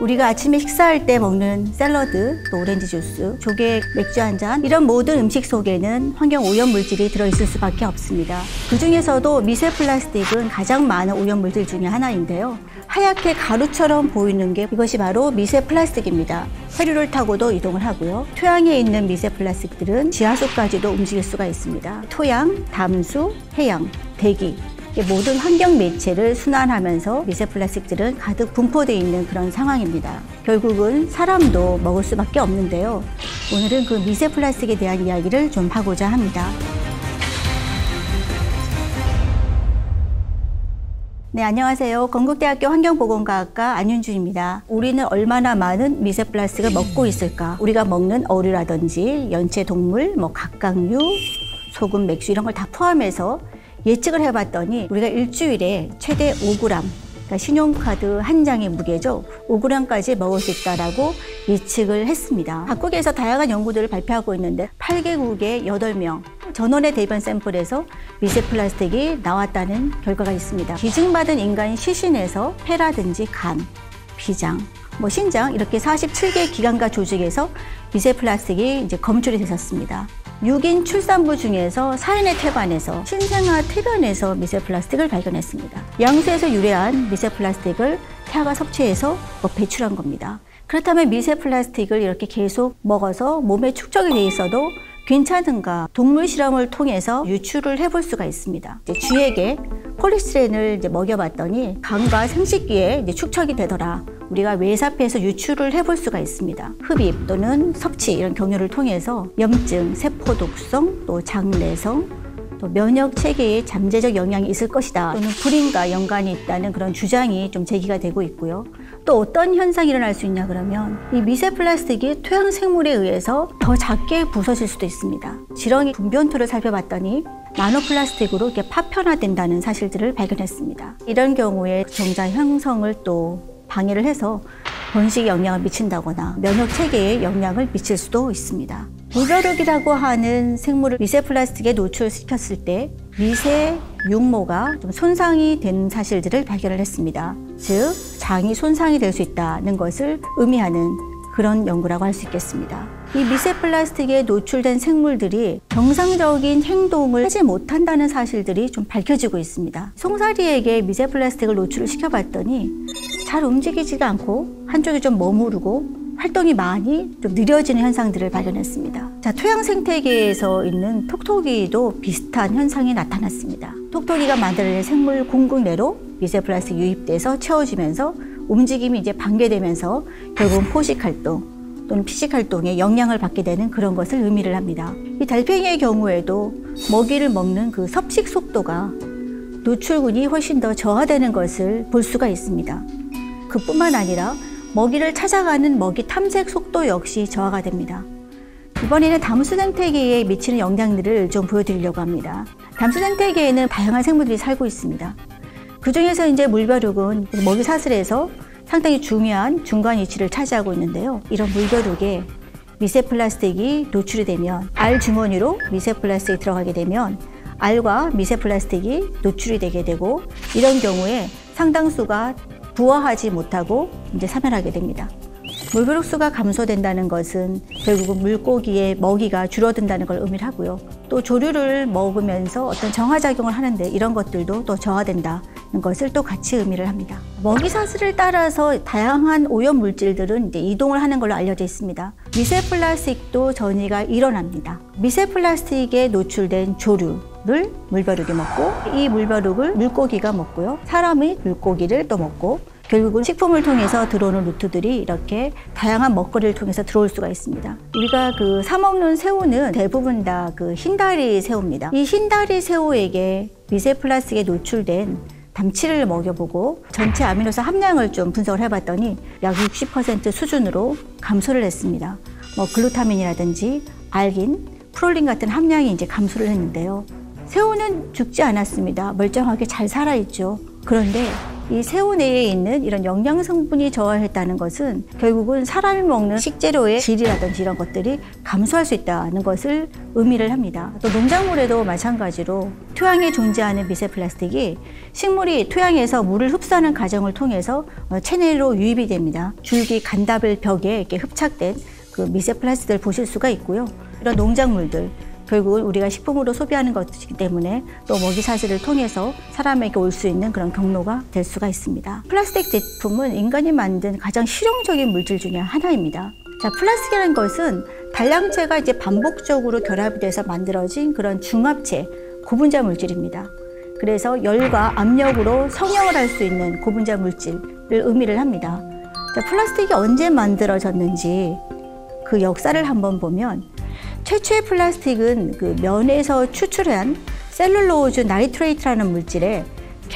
우리가 아침에 식사할 때 먹는 샐러드, 또 오렌지 주스, 조개, 맥주 한 잔, 이런 모든 음식 속에는 환경 오염 물질이 들어있을 수밖에 없습니다. 그 중에서도 미세 플라스틱은 가장 많은 오염 물질 중에 하나인데요. 하얗게 가루처럼 보이는 게 이것이 바로 미세 플라스틱입니다. 해류를 타고도 이동을 하고요. 토양에 있는 미세 플라스틱들은 지하수까지도 움직일 수가 있습니다. 토양, 담수, 해양, 대기, 모든 환경 매체를 순환하면서 미세 플라스틱들은 가득 분포되어 있는 그런 상황입니다. 결국은 사람도 먹을 수밖에 없는데요. 오늘은 그 미세 플라스틱에 대한 이야기를 좀 하고자 합니다. 네, 안녕하세요. 건국대학교 환경보건과학과 안윤주입니다. 우리는 얼마나 많은 미세 플라스틱을 먹고 있을까? 우리가 먹는 어류라든지 연체 동물, 각각류, 소금, 맥주 이런 걸 다 포함해서 예측을 해봤더니 우리가 일주일에 최대 5g, 그러니까 신용카드 한 장의 무게죠. 5g까지 먹을 수 있다라고 예측을 했습니다. 각국에서 다양한 연구들을 발표하고 있는데 8개국의 8명 전원의 대변 샘플에서 미세 플라스틱이 나왔다는 결과가 있습니다. 기증받은 인간 시신에서 폐라든지 간, 비장, 신장 이렇게 47개 기관과 조직에서 미세 플라스틱이 이제 검출이 되셨습니다. 6인 출산부 중에서 사인의 태반에서 신생아 태변에서 미세 플라스틱을 발견했습니다. 양수에서 유래한 미세 플라스틱을 태아가 섭취해서 배출한 겁니다. 그렇다면 미세 플라스틱을 이렇게 계속 먹어서 몸에 축적이 돼 있어도 괜찮은가? 동물 실험을 통해서 유출을 해볼 수가 있습니다. 쥐에게 폴리스티렌을 먹여봤더니 간과 생식기에 축적이 되더라. 우리가 외사폐에서 유출을 해볼 수가 있습니다. 흡입 또는 섭취 이런 경로를 통해서 염증, 세포 독성, 또 장내성, 또 면역 체계에 잠재적 영향이 있을 것이다. 또는 불임과 연관이 있다는 그런 주장이 좀 제기가 되고 있고요. 또 어떤 현상이 일어날 수 있냐 그러면 이 미세 플라스틱이 토양 생물에 의해서 더 작게 부서질 수도 있습니다. 지렁이 분변토를 살펴봤더니 나노 플라스틱으로 이렇게 파편화된다는 사실들을 발견했습니다. 이런 경우에 정자 형성을 또 방해를 해서 번식에 영향을 미친다거나 면역 체계에 영향을 미칠 수도 있습니다. 물벼룩이라고 하는 생물을 미세 플라스틱에 노출시켰을 때 미세 육모가 좀 손상이 된 사실들을 발견을 했습니다. 즉, 장이 손상이 될 수 있다는 것을 의미하는 그런 연구라고 할 수 있겠습니다. 이 미세 플라스틱에 노출된 생물들이 정상적인 행동을 하지 못한다는 사실들이 좀 밝혀지고 있습니다. 송사리에게 미세 플라스틱을 노출을 시켜봤더니 잘 움직이지가 않고 한쪽이 좀 머무르고 활동이 많이 좀 느려지는 현상들을 발견했습니다. 토양 생태계에서 있는 톡톡이도 비슷한 현상이 나타났습니다. 톡톡이가 만들어낸 생물 공극 내로 미세 플라스틱이 유입돼서 채워지면서 움직임이 이제 방해되면서 결국은 포식 활동 또는 피식 활동에 영향을 받게 되는 그런 것을 의미를 합니다. 이 달팽이의 경우에도 먹이를 먹는 그 섭식 속도가 노출군이 훨씬 더 저하되는 것을 볼 수가 있습니다. 그뿐만 아니라 먹이를 찾아가는 먹이 탐색 속도 역시 저하가 됩니다. 이번에는 담수 생태계에 미치는 영향들을 좀 보여드리려고 합니다. 담수 생태계에는 다양한 생물들이 살고 있습니다. 그 중에서 이제 물벼룩은 먹이 사슬에서 상당히 중요한 중간 위치를 차지하고 있는데요. 이런 물벼룩에 미세 플라스틱이 노출이 되면 알 주머니로 미세 플라스틱이 들어가게 되면 알과 미세 플라스틱이 노출이 되게 되고 이런 경우에 상당수가 부화하지 못하고 이제 사멸하게 됩니다. 물벼룩 수가 감소된다는 것은 결국은 물고기의 먹이가 줄어든다는 걸 의미를 하고요. 또 조류를 먹으면서 어떤 정화작용을 하는데 이런 것들도 또 저하된다는 것을 또 같이 의미를 합니다. 먹이 사슬을 따라서 다양한 오염 물질들은 이제 이동을 하는 걸로 알려져 있습니다. 미세 플라스틱도 전이가 일어납니다. 미세 플라스틱에 노출된 조류를 물벼룩이 먹고 이 물벼룩을 물고기가 먹고요. 사람이 물고기를 또 먹고 결국은 식품을 통해서 들어오는 루트들이 이렇게 다양한 먹거리를 통해서 들어올 수가 있습니다. 우리가 사 먹는 새우는 대부분 다 흰다리 새우입니다. 이 흰다리 새우에게 미세 플라스틱에 노출된 담치를 먹여보고 전체 아미노산 함량을 좀 분석을 해봤더니 약 60% 수준으로 감소를 했습니다. 글루타민이라든지 알긴, 프롤린 같은 함량이 이제 감소를 했는데요. 새우는 죽지 않았습니다. 멀쩡하게 잘 살아있죠. 그런데 이 새우 내에 있는 이런 영양 성분이 저하했다는 것은 결국은 사람이 먹는 식재료의 질이라든지 이런 것들이 감소할 수 있다는 것을 의미를 합니다. 또 농작물에도 마찬가지로 토양에 존재하는 미세 플라스틱이 식물이 토양에서 물을 흡수하는 과정을 통해서 체내로 유입이 됩니다. 줄기 간다별 벽에 이렇게 흡착된 그 미세 플라스틱을 보실 수가 있고요. 이런 농작물들 결국은 우리가 식품으로 소비하는 것이기 때문에 또 먹이사슬을 통해서 사람에게 올 수 있는 그런 경로가 될 수가 있습니다. 플라스틱 제품은 인간이 만든 가장 실용적인 물질 중에 하나입니다. 자, 플라스틱이라는 것은 다량체가 이제 반복적으로 결합이 돼서 만들어진 그런 중합체, 고분자 물질입니다. 그래서 열과 압력으로 성형을 할 수 있는 고분자 물질을 의미를 합니다. 자, 플라스틱이 언제 만들어졌는지 그 역사를 한번 보면 최초의 플라스틱은 그 면에서 추출한 셀룰로즈 나이트레이트라는 물질에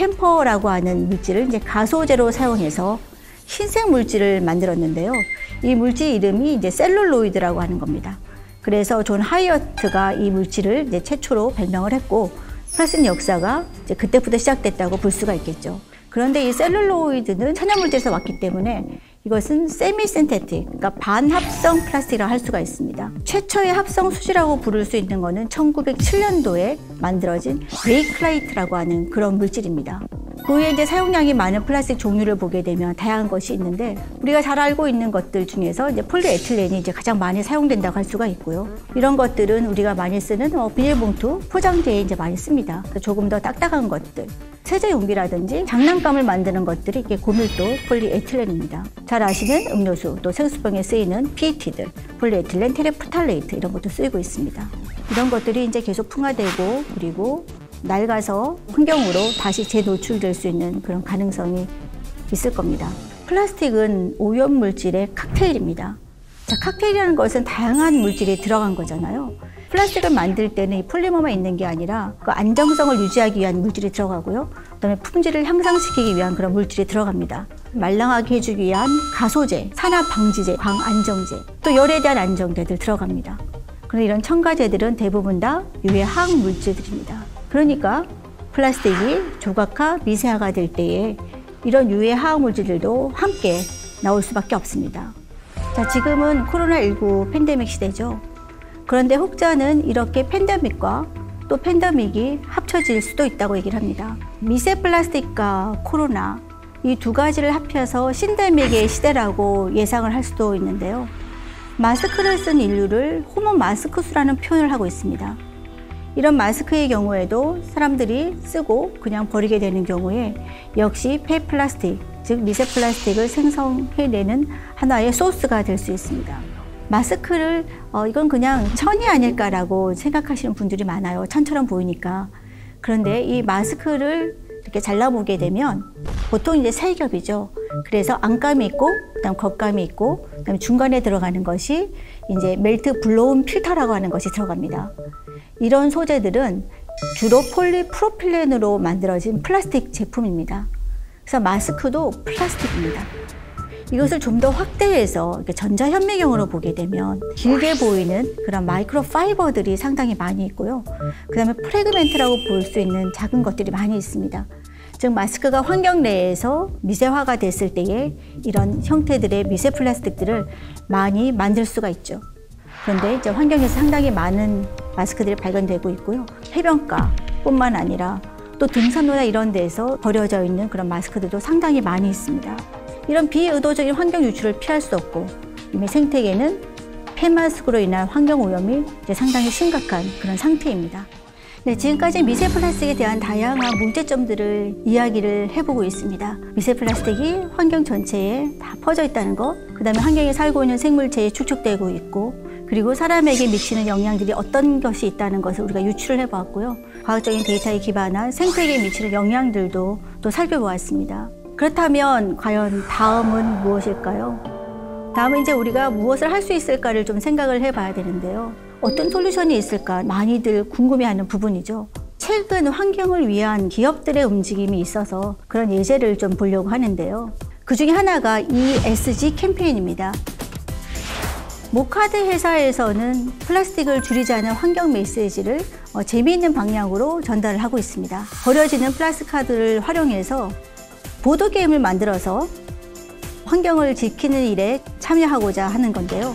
캠퍼라고 하는 물질을 이제 가소제로 사용해서 흰색 물질을 만들었는데요. 이 물질 이름이 이제 셀룰로이드라고 하는 겁니다. 그래서 존 하이어트가 이 물질을 이제 최초로 발명을 했고 플라스틱 역사가 이제 그때부터 시작됐다고 볼 수가 있겠죠. 그런데 이 셀룰로이드는 천연물질에서 왔기 때문에 이것은 세미신테틱, 그러니까 반합성 플라스틱이라고 할 수가 있습니다. 최초의 합성 수지라고 부를 수 있는 것은 1907년도에 만들어진 베이클라이트라고 하는 그런 물질입니다. 그 후에 이제 사용량이 많은 플라스틱 종류를 보게 되면 다양한 것이 있는데 우리가 잘 알고 있는 것들 중에서 이제 폴리에틸렌이 이제 가장 많이 사용된다고 할 수가 있고요. 이런 것들은 우리가 많이 쓰는 비닐봉투 포장재에 이제 많이 씁니다. 조금 더 딱딱한 것들. 세제 용기라든지 장난감을 만드는 것들이 이게 고밀도 폴리에틸렌입니다. 잘 아시는 음료수 또 생수병에 쓰이는 PET들, 폴리에틸렌 테레프탈레이트 이런 것도 쓰이고 있습니다. 이런 것들이 이제 계속 풍화되고 그리고 낡아서 환경으로 다시 재노출될 수 있는 그런 가능성이 있을 겁니다. 플라스틱은 오염물질의 칵테일입니다. 자, 칵테일이라는 것은 다양한 물질이 들어간 거잖아요. 플라스틱을 만들 때는 이 폴리머만 있는 게 아니라 그 안정성을 유지하기 위한 물질이 들어가고요. 그다음에 품질을 향상시키기 위한 그런 물질이 들어갑니다. 말랑하게 해주기 위한 가소제, 산화 방지제, 광안정제, 또 열에 대한 안정제들 들어갑니다. 그런데 이런 첨가제들은 대부분 다 유해 화학 물질들입니다. 그러니까 플라스틱이 조각화, 미세화가 될 때에 이런 유해 화학 물질들도 함께 나올 수밖에 없습니다. 자, 지금은 코로나19 팬데믹 시대죠. 그런데 혹자는 이렇게 팬데믹과 또 팬데믹이 합쳐질 수도 있다고 얘기를 합니다. 미세 플라스틱과 코로나 이 두 가지를 합쳐서 신데믹의 시대라고 예상을 할 수도 있는데요. 마스크를 쓴 인류를 호모 마스크수라는 표현을 하고 있습니다. 이런 마스크의 경우에도 사람들이 쓰고 그냥 버리게 되는 경우에 역시 폐플라스틱, 즉 미세 플라스틱을 생성해내는 하나의 소스가 될 수 있습니다. 마스크를 이건 그냥 천이 아닐까라고 생각하시는 분들이 많아요. 천처럼 보이니까. 그런데 이 마스크를 이렇게 잘라보게 되면 보통 이제 세 겹이죠. 그래서 안감이 있고, 그다음 겉감이 있고, 그다음에 중간에 들어가는 것이 이제 멜트 블로운 필터라고 하는 것이 들어갑니다. 이런 소재들은 주로 폴리프로필렌으로 만들어진 플라스틱 제품입니다. 그래서 마스크도 플라스틱입니다. 이것을 좀 더 확대해서 전자현미경으로 보게 되면 길게 보이는 그런 마이크로 파이버들이 상당히 많이 있고요. 그 다음에 프래그멘트라고 볼 수 있는 작은 것들이 많이 있습니다. 즉 마스크가 환경 내에서 미세화가 됐을 때에 이런 형태들의 미세 플라스틱들을 많이 만들 수가 있죠. 그런데 이제 환경에서 상당히 많은 마스크들이 발견되고 있고요. 해변가뿐만 아니라 또 등산로나 이런 데서 버려져 있는 그런 마스크들도 상당히 많이 있습니다. 이런 비의도적인 환경 유출을 피할 수 없고 이미 생태계는 폐마스크로 인한 환경 오염이 이제 상당히 심각한 그런 상태입니다. 네, 지금까지 미세 플라스틱에 대한 다양한 문제점들을 이야기를 해보고 있습니다. 미세 플라스틱이 환경 전체에 다 퍼져 있다는 것, 그 다음에 환경에 살고 있는 생물체에 축적되고 있고, 그리고 사람에게 미치는 영향들이 어떤 것이 있다는 것을 우리가 유출을 해보았고요. 과학적인 데이터에 기반한 생태계에 미치는 영향들도 또 살펴보았습니다. 그렇다면 과연 다음은 무엇일까요? 다음은 이제 우리가 무엇을 할 수 있을까를 좀 생각을 해봐야 되는데요. 어떤 솔루션이 있을까 많이들 궁금해하는 부분이죠. 최근 환경을 위한 기업들의 움직임이 있어서 그런 예제를 좀 보려고 하는데요. 그 중에 하나가 ESG 캠페인입니다. 모카드 회사에서는 플라스틱을 줄이자는 환경 메시지를 재미있는 방향으로 전달을 하고 있습니다. 버려지는 플라스틱 카드를 활용해서 보드게임을 만들어서 환경을 지키는 일에 참여하고자 하는 건데요.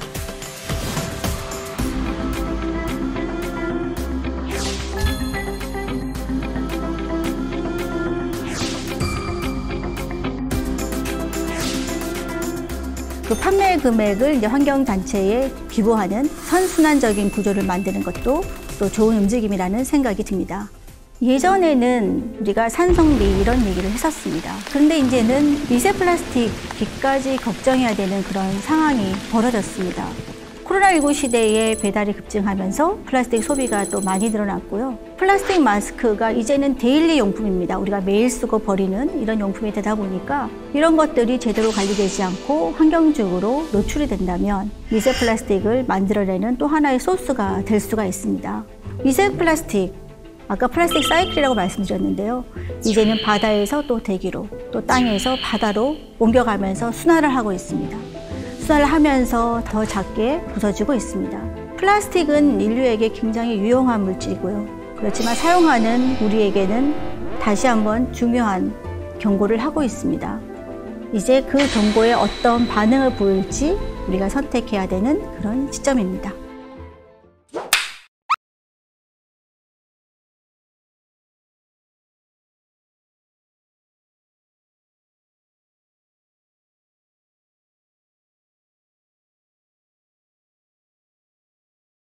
그 판매 금액을 이제 환경단체에 기부하는 선순환적인 구조를 만드는 것도 또 좋은 움직임이라는 생각이 듭니다. 예전에는 우리가 산성비 이런 얘기를 했었습니다. 그런데 이제는 미세 플라스틱까지 걱정해야 되는 그런 상황이 벌어졌습니다. 코로나19 시대에 배달이 급증하면서 플라스틱 소비가 또 많이 늘어났고요. 플라스틱 마스크가 이제는 데일리 용품입니다. 우리가 매일 쓰고 버리는 이런 용품이 되다 보니까 이런 것들이 제대로 관리되지 않고 환경적으로 노출이 된다면 미세 플라스틱을 만들어내는 또 하나의 소스가 될 수가 있습니다. 미세 플라스틱, 아까 플라스틱 사이클이라고 말씀드렸는데요. 이제는 바다에서 또 대기로, 또 땅에서 바다로 옮겨가면서 순환을 하고 있습니다. 순환을 하면서 더 작게 부서지고 있습니다. 플라스틱은 인류에게 굉장히 유용한 물질이고요. 그렇지만 사용하는 우리에게는 다시 한번 중요한 경고를 하고 있습니다. 이제 그 경고에 어떤 반응을 보일지 우리가 선택해야 되는 그런 시점입니다.